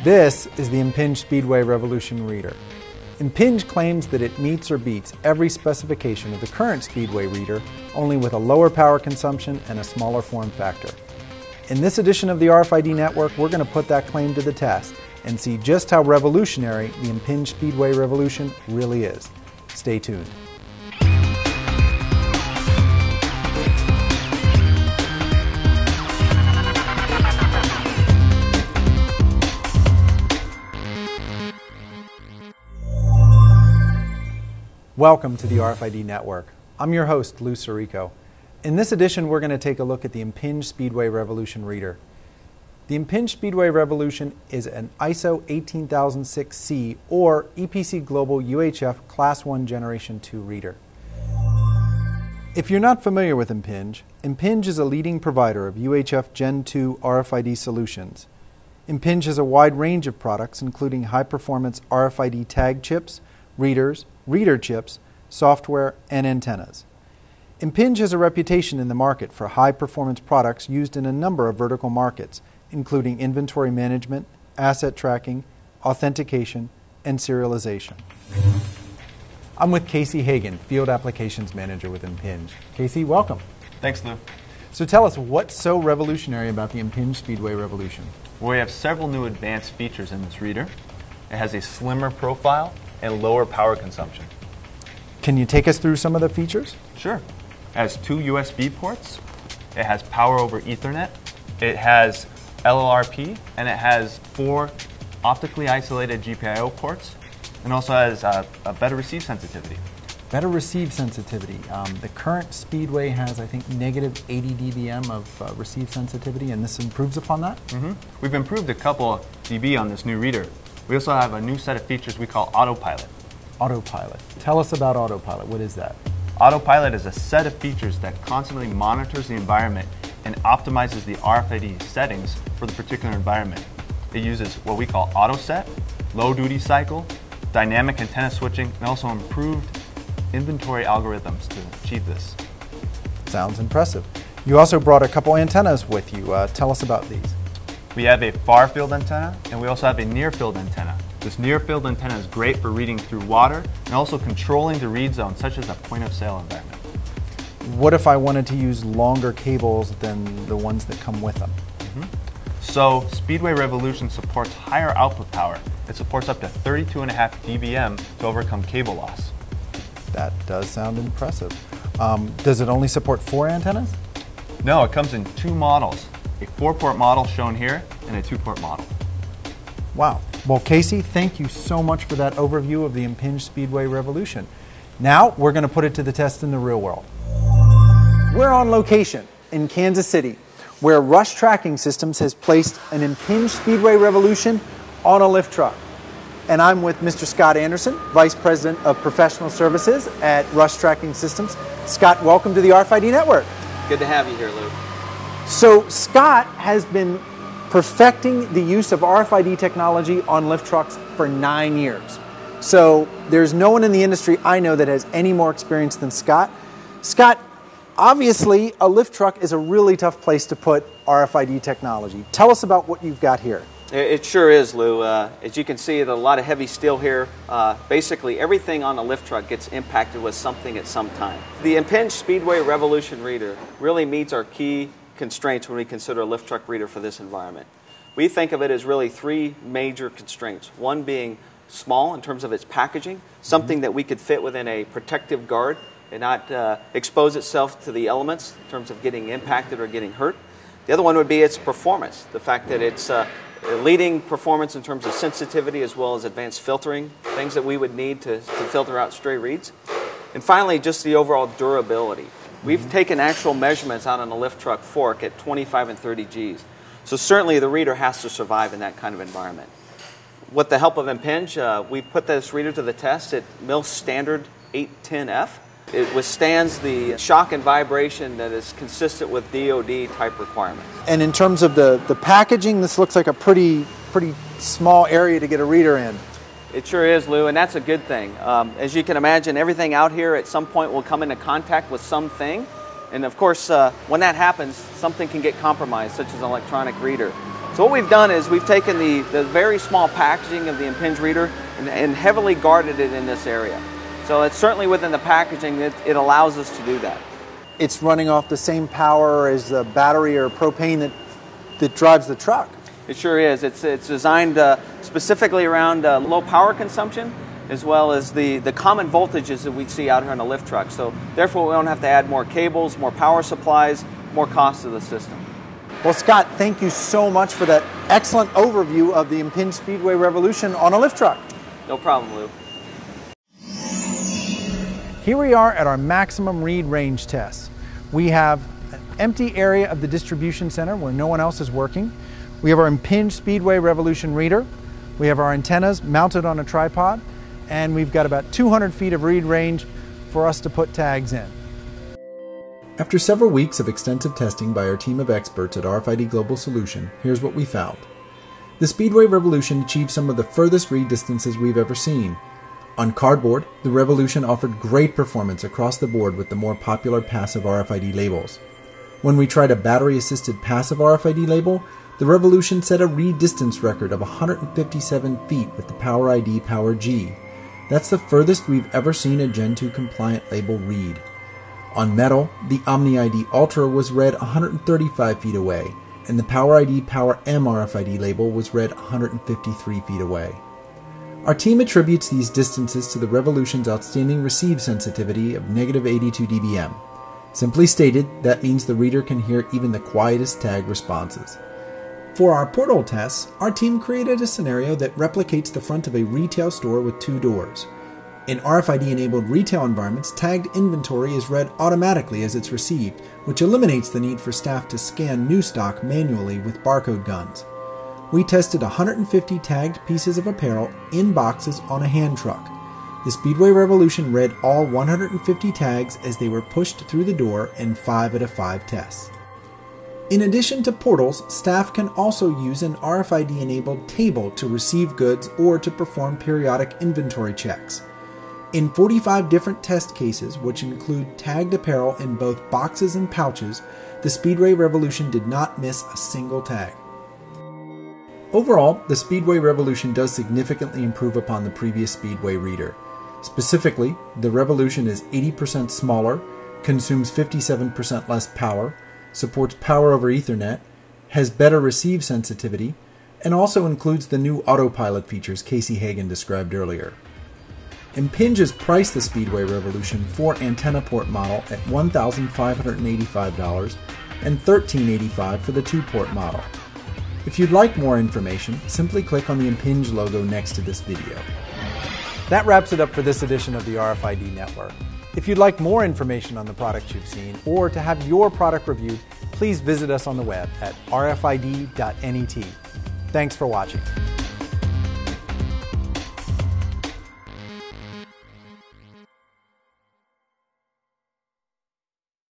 This is the Impinj Speedway Revolution reader. Impinj claims that it meets or beats every specification of the current Speedway reader, only with a lower power consumption and a smaller form factor. In this edition of the RFID Network, we're going to put that claim to the test and see just how revolutionary the Impinj Speedway Revolution really is. Stay tuned. Welcome to the RFID Network. I'm your host, Louis Sirico. In this edition, we're going to take a look at the Impinj Speedway Revolution reader. The Impinj Speedway Revolution is an ISO 18006C or EPC Global UHF Class 1 Generation 2 reader. If you're not familiar with Impinj, Impinj is a leading provider of UHF Gen 2 RFID solutions. Impinj has a wide range of products, including high-performance RFID tag chips, readers, reader chips, software, and antennas. Impinj has a reputation in the market for high-performance products used in a number of vertical markets, including inventory management, asset tracking, authentication, and serialization. I'm with Casey Hagan, Field Applications Manager with Impinj. Casey, welcome. Thanks, Lou. So tell us, what's so revolutionary about the Impinj Speedway Revolution? We have several new advanced features in this reader. It has a slimmer profile and lower power consumption. Can you take us through some of the features? Sure. It has 2 USB ports. It has power over Ethernet. It has LLRP, and it has 4 optically isolated GPIO ports, and also has a better receive sensitivity. Better receive sensitivity. The current Speedway has, I think, negative 80 dBm of receive sensitivity, and this improves upon that? We've improved a couple of dB on this new reader. We also have a new set of features we call Autopilot. Autopilot. Tell us about Autopilot. What is that? Autopilot is a set of features that constantly monitors the environment and optimizes the RFID settings for the particular environment. It uses what we call auto set, low duty cycle, dynamic antenna switching, and also improved inventory algorithms to achieve this. Sounds impressive. You also brought a couple antennas with you. Tell us about these. We have a far field antenna, and we also have a near field antenna. This near field antenna is great for reading through water and also controlling the read zone, such as a point of sale environment. What if I wanted to use longer cables than the ones that come with them? So Speedway Revolution supports higher output power. It supports up to 32.5 dBm to overcome cable loss. That does sound impressive. Does it only support 4 antennas? No, it comes in 2 models. A 4-port model shown here and a 2-port model. Wow. Well, Casey, thank you so much for that overview of the Impinj Speedway Revolution. Now, we're going to put it to the test in the real world. We're on location in Kansas City, where Rush Tracking Systems has placed an Impinj Speedway Revolution on a lift truck. And I'm with Mr. Scott Anderson, Vice President of Professional Services at Rush Tracking Systems. Scott, welcome to the RFID Network. Good to have you here, Lou. So Scott has been perfecting the use of RFID technology on lift trucks for 9 years. So there's no one in the industry I know that has any more experience than Scott. Scott, obviously a lift truck is a really tough place to put RFID technology. Tell us about what you've got here. It sure is, Lou. As you can see, there's a lot of heavy steel here. Basically, everything on a lift truck gets impacted with something at some time. The Impinj Speedway Revolution reader really meets our key constraints when we consider a lift truck reader for this environment. We think of it as really 3 major constraints. One being small in terms of its packaging, something that we could fit within a protective guard and not expose itself to the elements in terms of getting impacted or getting hurt. The other one would be its performance, the fact that it's leading performance in terms of sensitivity as well as advanced filtering, things that we would need to filter out stray reads. And finally, just the overall durability. We've taken actual measurements out on a lift truck fork at 25 and 30 Gs. So certainly the reader has to survive in that kind of environment. With the help of Impinj, we've put this reader to the test at MIL standard 810F. It withstands the shock and vibration that is consistent with DoD type requirements. And in terms of the packaging, this looks like a pretty small area to get a reader in. It sure is, Lou, and that's a good thing. As you can imagine, everything out here at some point will come into contact with something. And of course, when that happens, something can get compromised, such as an electronic reader. So what we've done is we've taken the very small packaging of the Impinj reader and heavily guarded it in this area. So it's certainly within the packaging that it allows us to do that. It's running off the same power as the battery or propane that drives the truck. It sure is. It's designed specifically around low power consumption, as well as the common voltages that we see out here on a lift truck. So therefore we don't have to add more cables, more power supplies, more cost to the system. Well, Scott, thank you so much for that excellent overview of the Impinj Speedway Revolution on a lift truck. No problem, Lou. Here we are at our maximum read range test. We have an empty area of the distribution center where no one else is working. We have our Impinj Speedway Revolution reader. We have our antennas mounted on a tripod, and we've got about 200 feet of read range for us to put tags in. After several weeks of extensive testing by our team of experts at RFID Global Solution, here's what we found. The Speedway Revolution achieved some of the furthest read distances we've ever seen. On cardboard, the Revolution offered great performance across the board with the more popular passive RFID labels. When we tried a battery-assisted passive RFID label, the Revolution set a read distance record of 157 feet with the Power ID Power G. That's the furthest we've ever seen a Gen 2 compliant label read. On metal, the Omni ID Ultra was read 135 feet away, and the Power ID Power M RFID label was read 153 feet away. Our team attributes these distances to the Revolution's outstanding receive sensitivity of -82 dBm. Simply stated, that means the reader can hear even the quietest tag responses. For our portal tests, our team created a scenario that replicates the front of a retail store with two doors. In RFID-enabled retail environments, tagged inventory is read automatically as it's received, which eliminates the need for staff to scan new stock manually with barcode guns. We tested 150 tagged pieces of apparel in boxes on a hand truck. The Speedway Revolution read all 150 tags as they were pushed through the door in 5 out of 5 tests. In addition to portals, staff can also use an RFID-enabled table to receive goods or to perform periodic inventory checks. In 45 different test cases, which include tagged apparel in both boxes and pouches, the Speedway Revolution did not miss a single tag. Overall, the Speedway Revolution does significantly improve upon the previous Speedway reader. Specifically, the Revolution is 80% smaller, consumes 57% less power, supports power over Ethernet, has better receive sensitivity, and also includes the new autopilot features Casey Hagan described earlier. Impinj has priced the Speedway Revolution 4 antenna port model at $1,585 and $1,385 for the 2-port model. If you'd like more information, simply click on the Impinj logo next to this video. That wraps it up for this edition of the RFID Network. If you'd like more information on the products you've seen or to have your product reviewed, please visit us on the web at rfid.net. Thanks for watching.